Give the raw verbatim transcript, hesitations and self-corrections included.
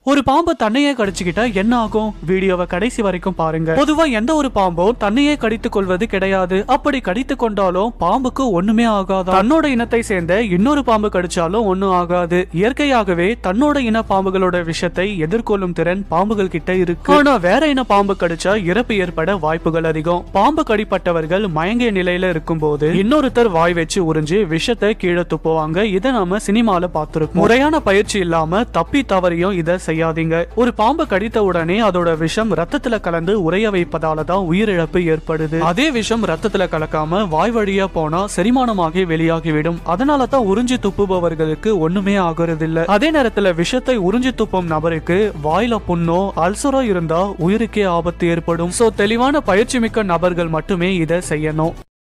ஒரு பாம்பு தன்னையே கடிச்சுக்கிட்டா என்ன ஆகும்? வீடியோவை கடைசி வரைக்கும் பாருங்க. பொதுவா எந்த ஒரு பாம்பும் தன்னையே கடித்துக் கொள்வது கிடையாது. அப்படி கடித்துக் கொண்டாலும் பாம்புக்கு ஒண்ணுமே ஆகாது. தன்னோட இனத்தை சேர்ந்த இன்னொரு பாம்பு கடிச்சாலும் ஒண்ணும் ஆகாது. இயற்கையாகவே தன்னோட இன பாம்புகளோட விஷத்தை எதிர்கொள்ளும் திறன் பாம்புகள் கிட்ட இருக்கு. ஆனா வேற இன பாம்பு கடிச்சா இறப்பு ஏற்பட வாய்ப்புகள் அதிகம். பாம்பு கடிப்பட்டவர்கள் மயங்கிய நிலையில இருக்கும் போது இன்னொருத்தர் வாய் வச்சு உறிஞ்சு விஷத்தை கீழே துப்புவாங்க. இதை நாம சினிமால பார்த்திருக்கோம். முறையான பயிற்சி இல்லாம தப்பி தவறியும் இதை செய்யாதீங்க. ஒரு பாம்பு கடித்த உடனே அதோட விஷம் ரத்தத்துல கலந்து உறைய வைப்பதால தான் உயிரிழப்பு ஏற்படுது. அதே விஷம் ரத்தத்துல கலக்காம வாய் வழியா போனா செரிமானமாகி வெளியாகிவிடும். அதனால தான் உறிஞ்சி துப்புபவர்களுக்கு ஒண்ணுமே ஆகுறது இல்ல. அதே நேரத்துல விஷத்தை உறிஞ்சி துப்பும் நபருக்கு வாயில புண்ணோ அல்சரோ இருந்தா உயிருக்கே ஆபத்து ஏற்படும். சோ தெளிவான பயிற்சி மிக்க நபர்கள் மட்டுமே இதை செய்யணும்.